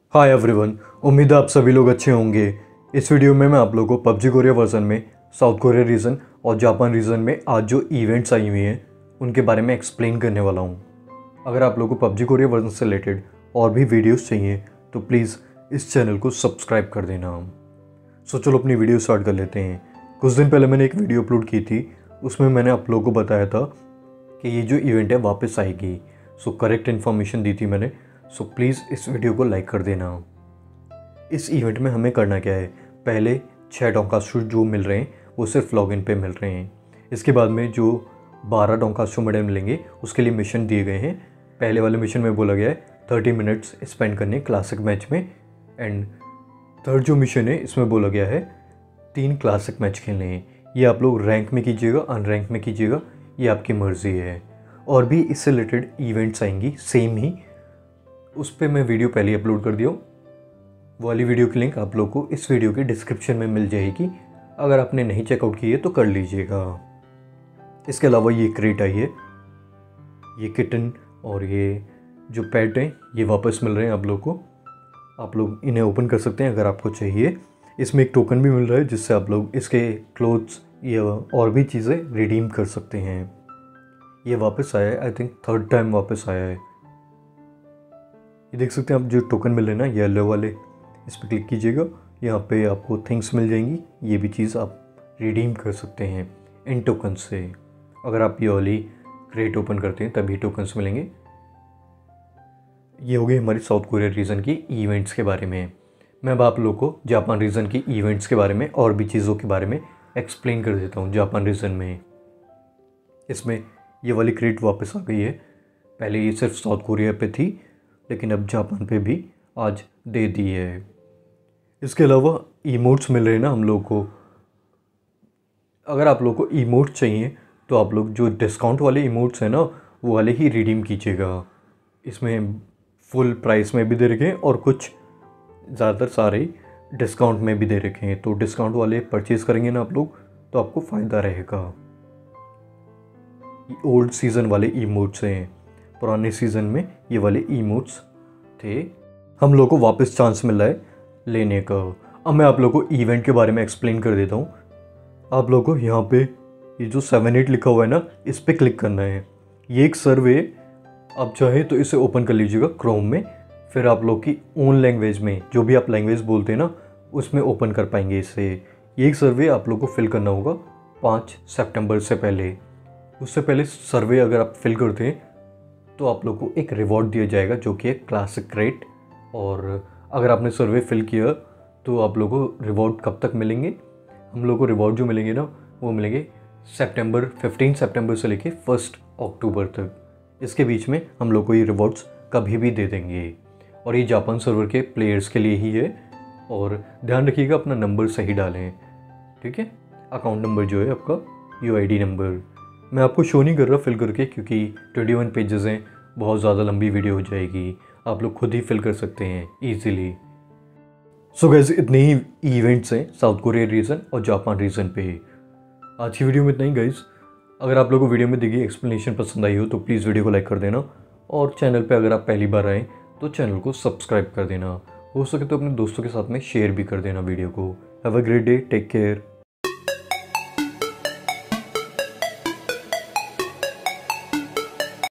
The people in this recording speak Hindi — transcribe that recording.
हाय एवरीवन, उम्मीद है आप सभी लोग अच्छे होंगे। इस वीडियो में मैं आप लोगों को पबजी कोरिया वर्जन में साउथ कोरिया रीजन और जापान रीजन में आज जो इवेंट्स आई हुई हैं उनके बारे में एक्सप्लेन करने वाला हूँ। अगर आप लोगों को पबजी कोरिया वर्जन से रिलेटेड और भी वीडियोस चाहिए तो प्लीज़ इस चैनल को सब्सक्राइब कर देना। सो चलो अपनी वीडियो स्टार्ट कर लेते हैं। कुछ दिन पहले मैंने एक वीडियो अपलोड की थी, उसमें मैंने आप लोगों को बताया था कि ये जो इवेंट है वापस आएगी। सो करेक्ट इन्फॉर्मेशन दी थी मैंने। सो प्लीज़ इस वीडियो को लाइक कर देना। इस इवेंट में हमें करना क्या है, पहले 6 डोंकाशू जो मिल रहे हैं वो सिर्फ लॉगिन पे मिल रहे हैं। इसके बाद में जो 12 डोंकाशू मेडल मिलेंगे उसके लिए मिशन दिए गए हैं। पहले वाले मिशन में बोला गया है 30 मिनट्स स्पेंड करने क्लासिक मैच में, एंड थर्ड जो मिशन है इसमें बोला गया है 3 क्लासिक मैच खेलने हैं। ये आप लोग रैंक में कीजिएगा, अनरैंक में कीजिएगा, ये आपकी मर्ज़ी है। और भी इससे रिलेटेड इवेंट्स आएंगी सेम ही, उस पर मैं वीडियो पहले अपलोड कर दिया। वो वाली वीडियो की लिंक आप लोग को इस वीडियो के डिस्क्रिप्शन में मिल जाएगी। अगर आपने नहीं चेकआउट की है तो कर लीजिएगा। इसके अलावा ये क्रेट आई है, ये किटन और ये जो पेट हैं ये वापस मिल रहे हैं आप लोग को। आप लोग इन्हें ओपन कर सकते हैं अगर आपको चाहिए। इसमें एक टोकन भी मिल रहा है जिससे आप लोग इसके क्लोथ्स या और भी चीज़ें रिडीम कर सकते हैं। ये वापस आया है, आई थिंक 3rd टाइम वापस आया है। ये देख सकते हैं आप जो टोकन मिल रहे हैं ना येलो वाले, इस पर क्लिक कीजिएगा, यहाँ पे आपको थिंग्स मिल जाएंगी। ये भी चीज़ आप रिडीम कर सकते हैं इन टोकन से। अगर आप ये वाली क्रेट ओपन करते हैं तभी टोकन्स मिलेंगे। ये हो गई हमारी साउथ कोरिया रीजन की इवेंट्स के बारे में। मैं अब आप लोग को जापान रीजन की इवेंट्स के बारे में और भी चीज़ों के बारे में एक्सप्लेन कर देता हूँ। जापान रीजन में इसमें ये वाली क्रेट वापस आ गई है। पहले ये सिर्फ साउथ कोरिया पे थी, लेकिन अब जापान पे भी आज दे दी है। इसके अलावा इमोट्स मिल रहे हैं ना हम लोग को। अगर आप लोग को इमोट्स चाहिए तो आप लोग जो डिस्काउंट वाले इमोट्स हैं ना वो वाले ही रिडीम कीजिएगा। इसमें फुल प्राइस में भी दे रखे हैं और कुछ ज़्यादातर सारे डिस्काउंट में भी दे रखे हैं। तो डिस्काउंट वाले परचेज़ करेंगे ना आप लोग तो आपको फ़ायदा रहेगा। ओल्ड सीज़न वाले इमोट्स हैं, पुराने सीज़न में ये वाले इमोट्स थे। हम लोग को वापस चांस मिल रहा है लेने का। अब मैं आप लोग को इवेंट के बारे में एक्सप्लेन कर देता हूँ। आप लोग को यहाँ पे ये जो 7-8 लिखा हुआ है ना इस पर क्लिक करना है। ये एक सर्वे, आप चाहे तो इसे ओपन कर लीजिएगा क्रोम में, फिर आप लोग की ओन लैंग्वेज में जो भी आप लैंग्वेज बोलते हैं ना उसमें ओपन कर पाएंगे इसे। ये एक सर्वे आप लोग को फिल करना होगा 5 सितंबर से पहले। उससे पहले सर्वे अगर आप फिल करते हैं तो आप लोग को एक रिवॉर्ड दिया जाएगा जो कि है क्लासिक क्रेट। और अगर आपने सर्वे फिल किया तो आप लोगों को रिवॉर्ड कब तक मिलेंगे, हम लोग को रिवॉर्ड जो मिलेंगे ना वो मिलेंगे 15 सितंबर से लेके 1 अक्टूबर तक। इसके बीच में हम लोग को ये रिवॉर्ड्स कभी भी दे देंगे। और ये जापान सर्वर के प्लेयर्स के लिए ही है। और ध्यान रखिएगा अपना नंबर सही डालें, ठीक है। अकाउंट नंबर जो है आपका UID नंबर। मैं आपको शो नहीं कर रहा फिल करके क्योंकि 21 पेजेस हैं, बहुत ज़्यादा लंबी वीडियो हो जाएगी। आप लोग खुद ही फिल कर सकते हैं ईजिली। सो गाइस इतने ही इवेंट्स हैं साउथ कोरिया रीजन और जापान रीजन पे। आज की वीडियो में इतना ही गाइस। अगर आप लोगों को वीडियो में दी गई एक्सप्लेनेशन पसंद आई हो तो प्लीज़ वीडियो को लाइक कर देना। और चैनल पे अगर आप पहली बार आएँ तो चैनल को सब्सक्राइब कर देना। हो सके तो अपने दोस्तों के साथ में शेयर भी कर देना वीडियो को। Have a great day, take care.